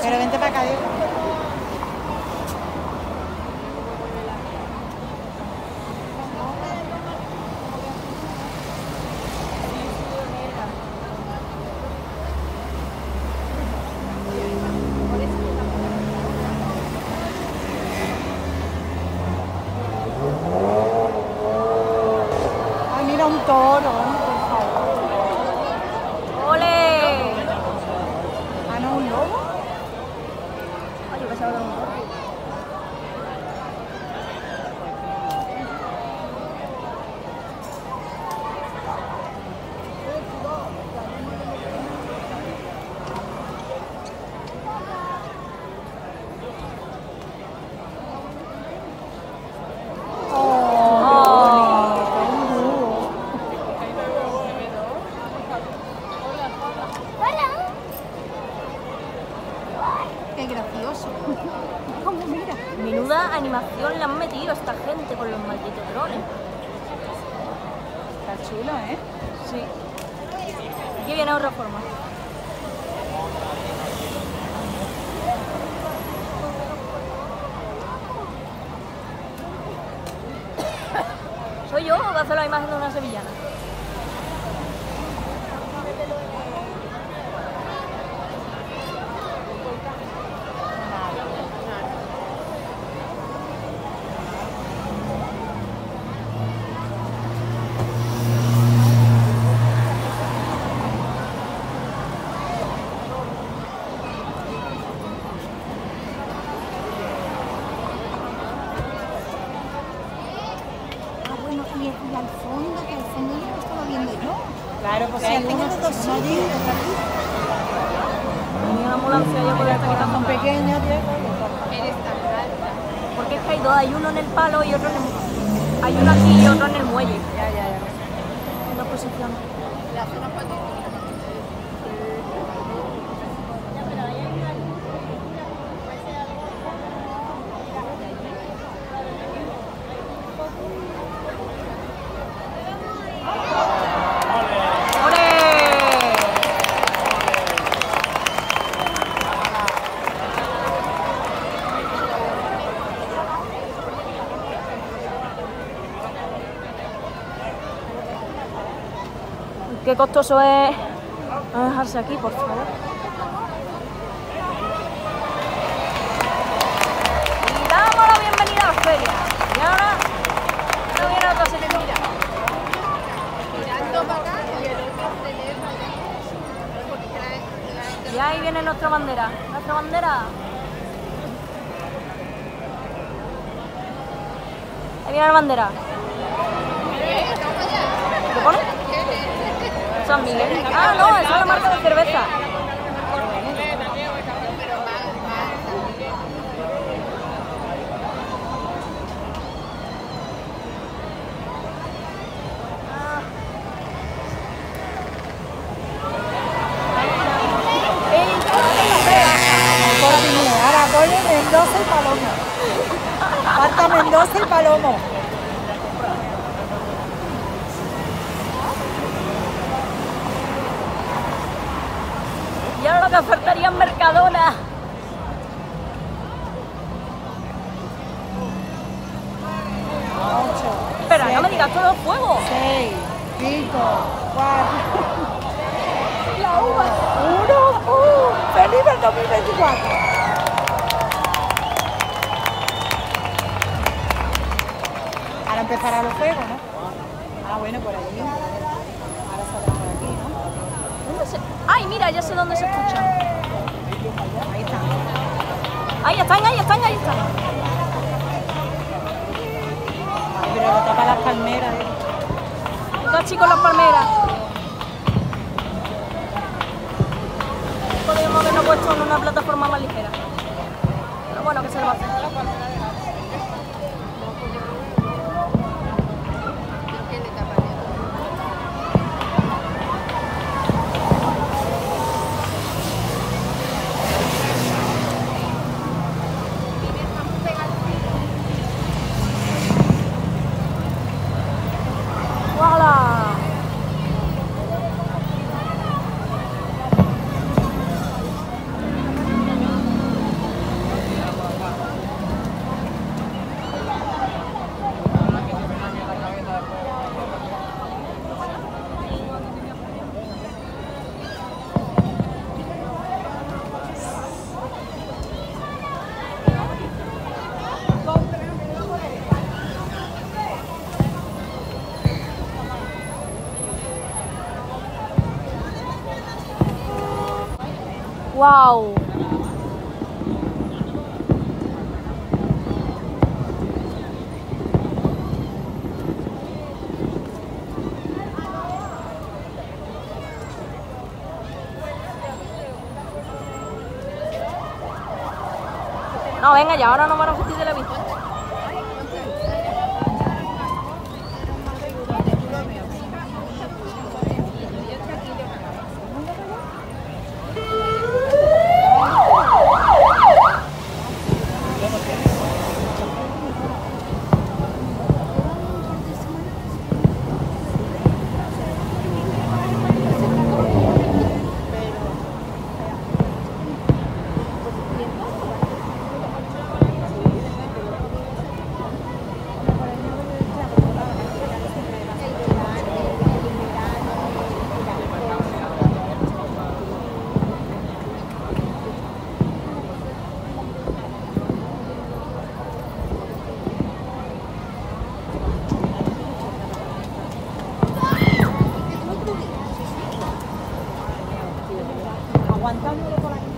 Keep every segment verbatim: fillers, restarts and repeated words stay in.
Pero vente para acá, Diego. Ay, mira un toro, por favor. ¡Ole! Ah, no, un lobo. Ay, yo pensaba que era un toro. Qué gracioso. ¿Cómo mira? Menuda animación le han metido a esta gente con los malditos drones. Está chulo, ¿eh? Sí. Aquí viene otra forma. ¿Soy yo o que hace la imagen de una sevillana? Ah, bueno, y, y al fondo, que al fondo ya lo estaba viendo yo. Claro, pues hay hay uno algunos de dos no allí, sitios. otro aquí. Tenía una ambulancia yo por esta quitando Son nada. pequeños, Diego. Eres tan alta. Porque es que hay dos, hay uno en el palo y otro en el... Hay uno aquí y otro en el muelle. Ya, ya, ya. En dos posiciones. La zona patente. Qué costoso es no dejarse aquí, por favor. Y damos la bienvenida a la feria. Y ahora no viene otra serie de mirar. Mirando para acá y el otro se ve para allá. Porque trae, trae Y ahí viene nuestra bandera. Nuestra bandera. Ahí viene la bandera. ¿Qué pone? San Miguel. Ah, no, esa es la marca de cerveza. Ahora pone Mendoza y Palomo. Falta Mendoza y Palomo. Y ahora lo que faltaría es Mercadona. Ocho. Espera, no me digas todo fuego. Seis, cinco, cuatro. La uva. Uno. Uh, ¡Feliz el dos mil veinticuatro! Ahora empezará los juegos, ¿no? Ah, bueno, por allí. Ahora saldrá por aquí, ¿no? ¿Dónde se...? Ay, mira, ya sé dónde se escuchan. Ahí está. Ahí están, ahí están, ahí están. Ay, pero lo tapa las palmeras. ¿eh? Dos chicos las palmeras. Podríamos haberlo puesto en una plataforma más ligera. Pero bueno, que se le va a hacer. que le tapan. ¡Wala! Wow. No, venga, ya ahora no van a vestir de la vista. Aguantándolo por aquí.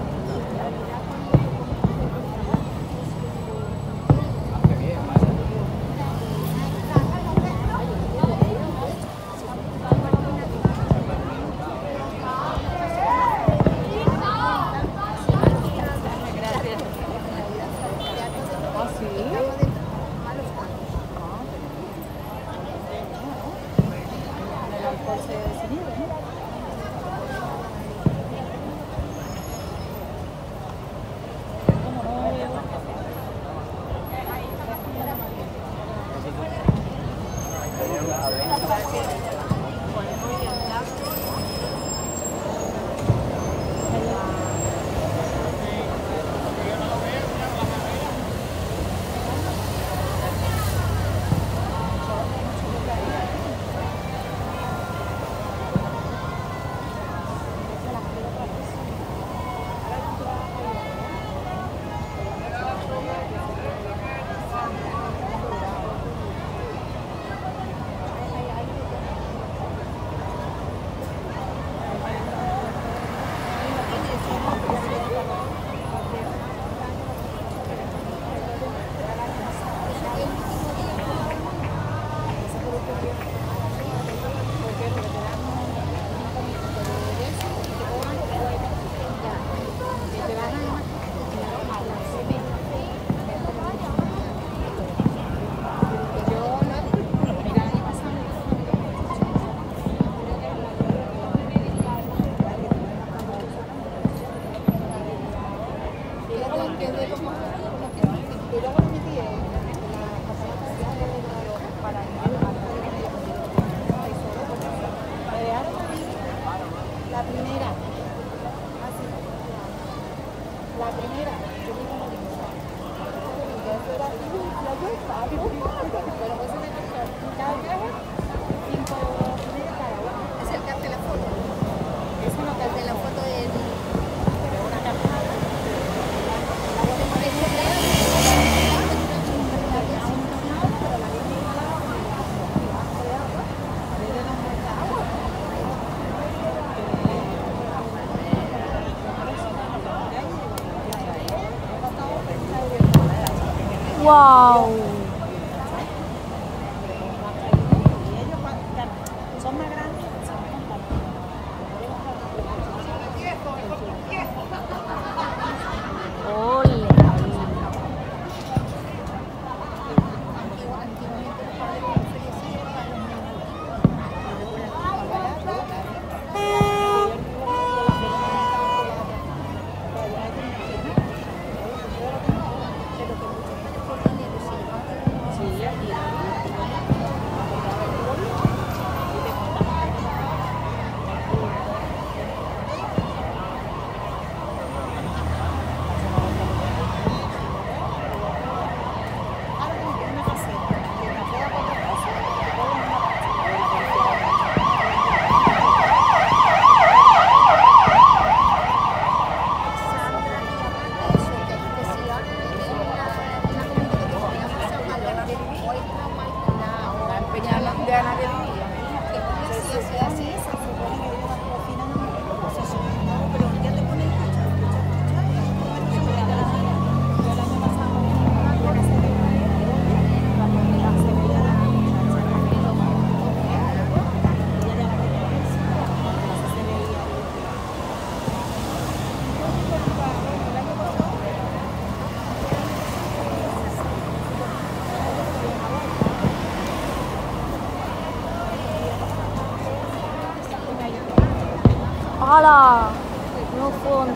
La primera. Así. La primera. Yo digo lo mismo. Eso era así. La vuelta. Pero eso me costó. Cada viaje, cinco euros y medio cada uno. Acercarte la foto. Eso no capté la foto de él. Pero una carta. Wow. Son más grandes. Ole.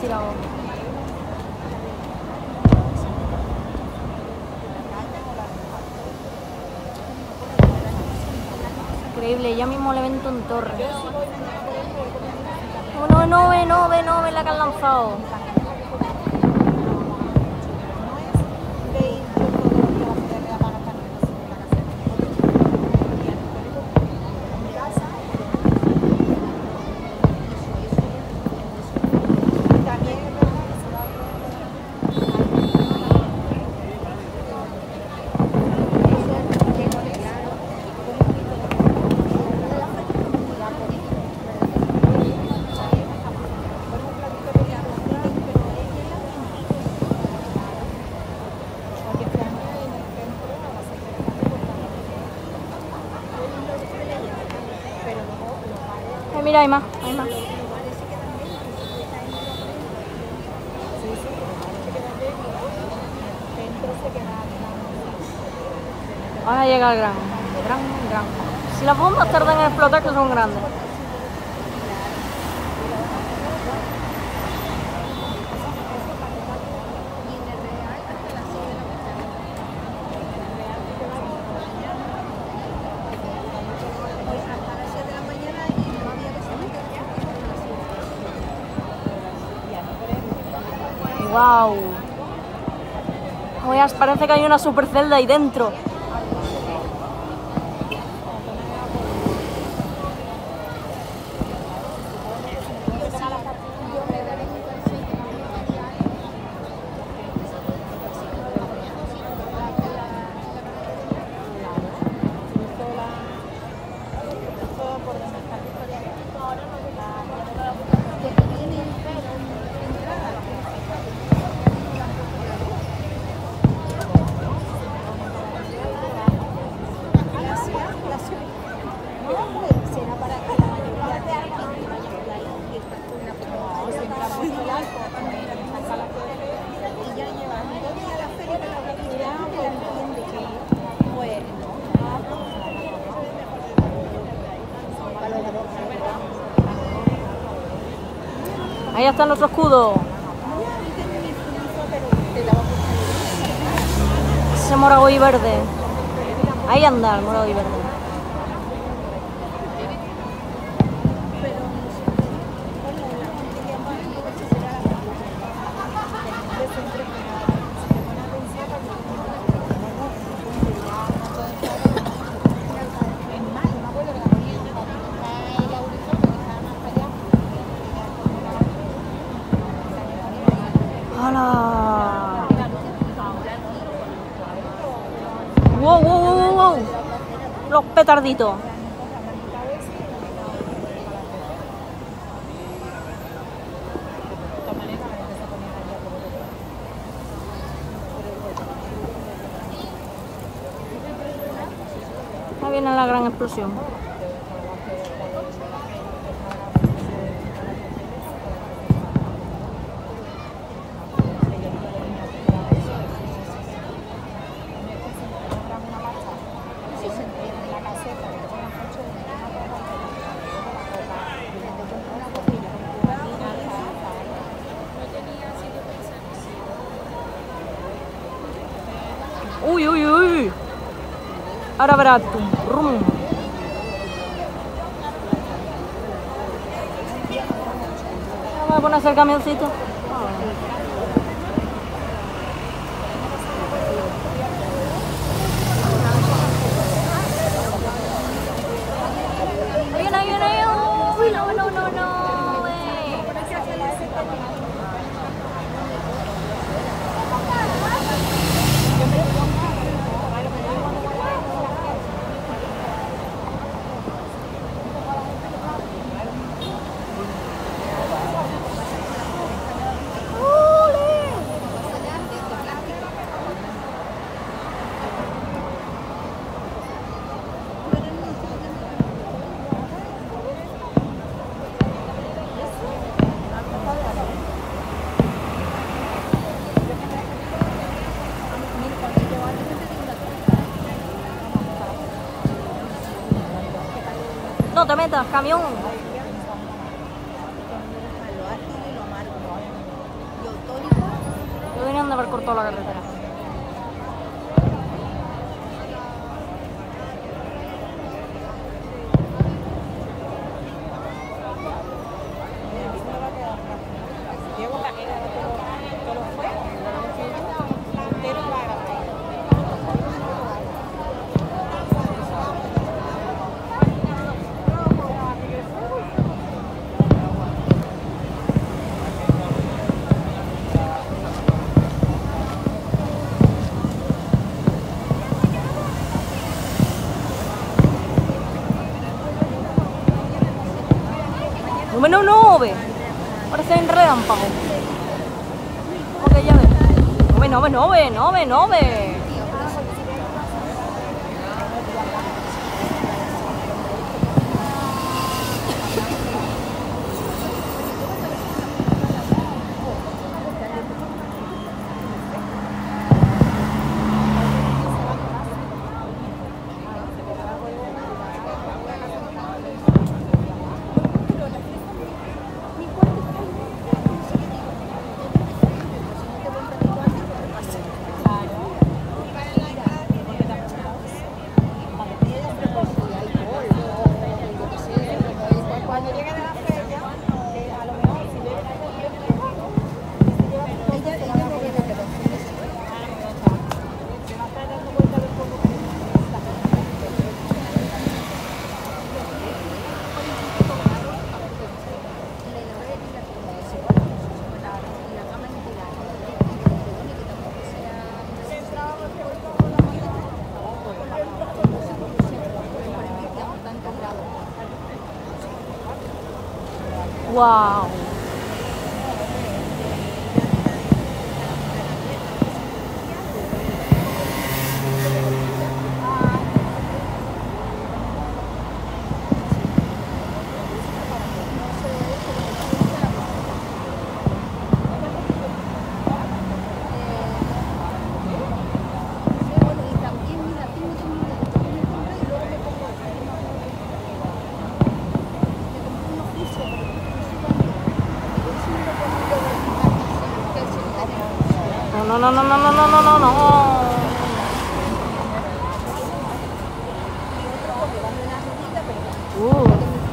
tirado. Increíble, ya mismo el evento en Torre. No, no, ve, no, ve, no, ve la que han lanzado. Mira, hay más, hay más. Ahora llega el gran, gran, gran. Si las bombas tardan en explotar, que son grandes. Wow. Oye, parece que hay una super celda ahí dentro. Ahí está nuestro escudo. Ese morado y verde. Ahí anda el morado y verde. ¡Hala! ¡Wow, wow, wow, wow! Los petarditos. Ahí viene la gran explosión. Uy, uy, uy. Ahora verás tú. Rum. Vamos a ponerse el camioncito. Viene, viene. Uy, no, no, no, no. Eh. No te metas, camión. de haber cortado la carretera. Número nueve. Parece en relámpago. Ok, ya ves. Nueve, nueve, nueve, nueve, nueve. Wow. No, no, no, no, no, no, no, no, no. Uh.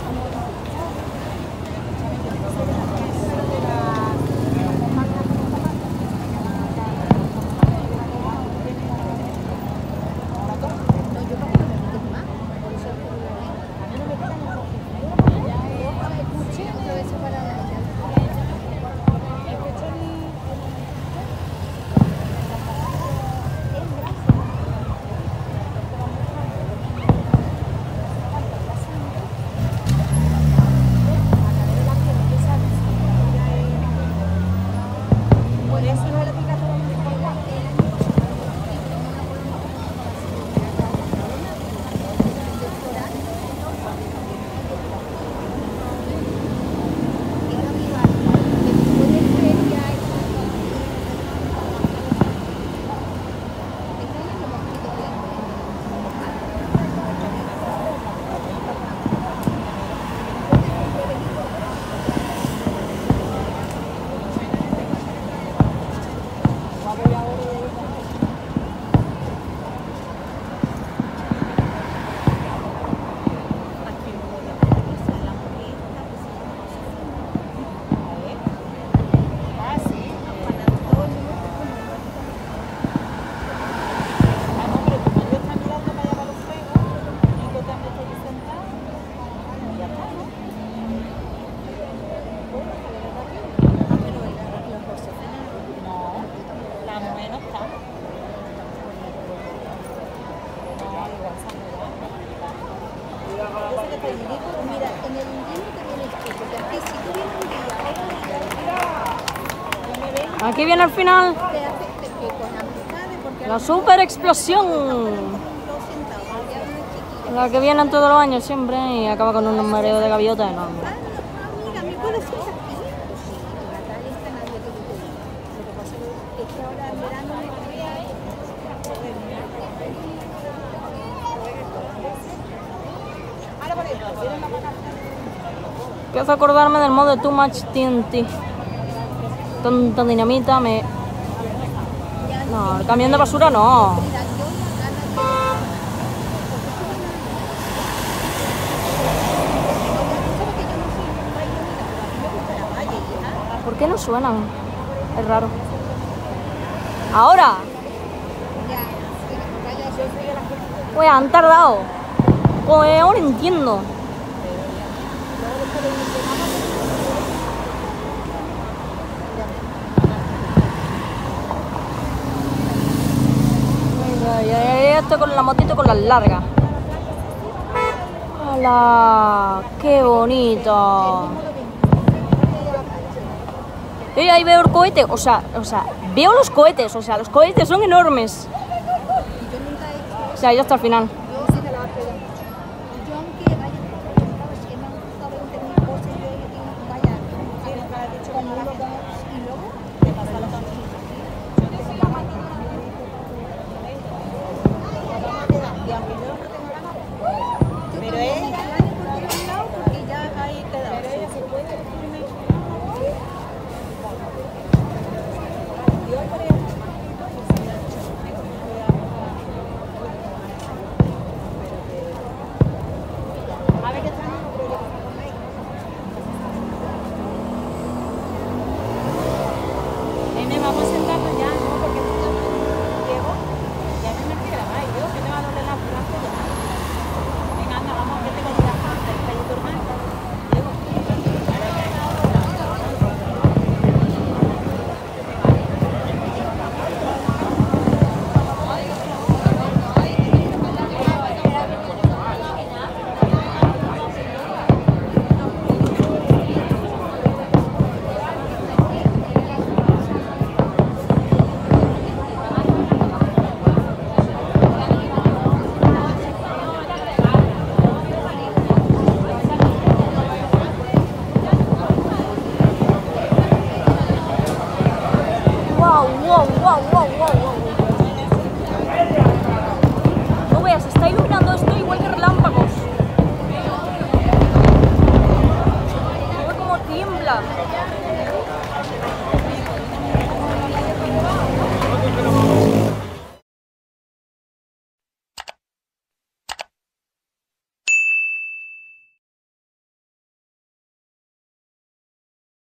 Mira, en el invierno te viene chico, porque aquí si tú vienes un día, Aquí viene el final. te hace que con amistades, porque La super explosión. La que viene todos los años siempre y acaba con un mareo de gaviota enorme. ah, mira, mi pueblo sí es aquí. Sí, Natal está nadie que vive. Lo que pasa es que ahora en verano Empiezo a acordarme del modo de Too Much T N T. Tanta dinamita me No, el camión de basura no. ¿Por qué no suenan? Es raro. ¡Ahora! Pues han tardado. Pues ahora entiendo. Ay, ay, ay, estoy con la motito con las largas. ¡Hala! ¡Qué bonito! Y ahí veo el cohete, o sea, o sea, veo los cohetes, o sea, los cohetes son enormes. O sea, ya hasta el final.